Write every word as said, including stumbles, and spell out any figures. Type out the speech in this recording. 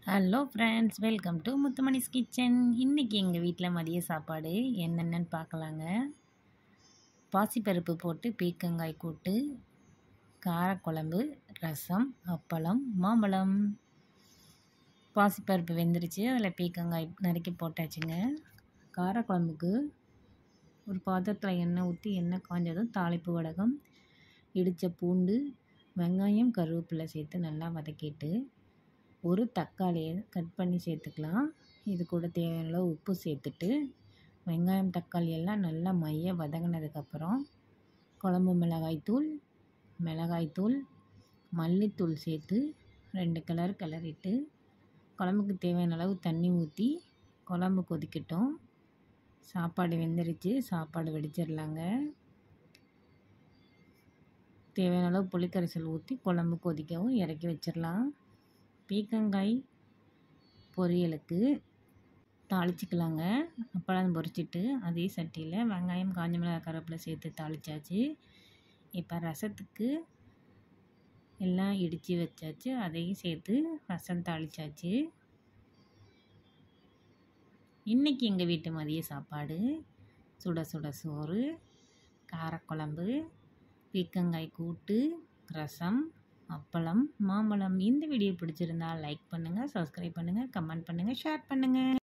Hello friends, welcome to Muthumani's kitchen. இன்றைக்கி எங்கள் வீட்டில் மதிய சாப்பாடு என்னென்னு பார்க்கலாங்க. பாசிப்பருப்பு போட்டு பீர்க்கங்காய் கூட்டு, காரக்குழம்பு, ரசம், அப்பளம், மாம்பழம். பாசிப்பருப்பு வெந்துருச்சு, அதில் பீர்க்கங்காய் நறுக்கி போட்டாச்சுங்க. காரக்குழம்புக்கு ஒரு பாத்திரத்தில் எண்ணெய் ஊற்றி எண்ணெய் காஞ்சதும் தாளிப்பு வடகம், இடித்த பூண்டு, வெங்காயம், கருவேப்பிலை சேர்த்து நல்லா வதக்கிட்டு ஒரு தக்காளியை கட் பண்ணி சேர்த்துக்கலாம். இது கூட தேவையான அளவு உப்பு சேர்த்துட்டு வெங்காயம் தக்காளி எல்லாம் நல்லா மைய வதங்கினதுக்கப்புறம் குழம்பு மிளகாய்த்தூள், மிளகாய்த்தூள், மல்லித்தூள் சேர்த்து ரெண்டு கலர் கிளறிட்டு குழம்புக்கு தேவையான அளவு தண்ணி ஊற்றி குழம்பு கொதிக்கட்டும். சாப்பாடு வெந்துருச்சு, சாப்பாடு வடிச்சிடலாங்க. தேவையான அளவு புளிக்கரைசல் ஊற்றி குழம்பு கொதிக்கவும் இறக்கி வச்சிடலாம். பீர்க்கங்காய் பொரியலுக்கு தாளிச்சிக்கலாங்க. அப்பளம் பொரிச்சிட்டு அதே சட்டியில் வெங்காயம், காஞ்ச மிளகாய், கருவேப்பிலை சேர்த்து தாளிச்சாச்சு. இப்போ ரசத்துக்கு எல்லாம் இடித்து வச்சாச்சு, அதையும் சேர்த்து ரசம் தாளிச்சாச்சு. இன்றைக்கி எங்கள் வீட்டு மதிய சாப்பாடு சுட சுட சோறு, காரக்குழம்பு, பீர்க்கங்காய் கூட்டு, ரசம், அப்பளம், மாம்பழம். இந்த வீடியோ பிடிச்சிருந்தா லைக் பண்ணுங்கள், சப்ஸ்கிரைப் பண்ணுங்கள், கமெண்ட் பண்ணுங்கள், ஷேர் பண்ணுங்கள்.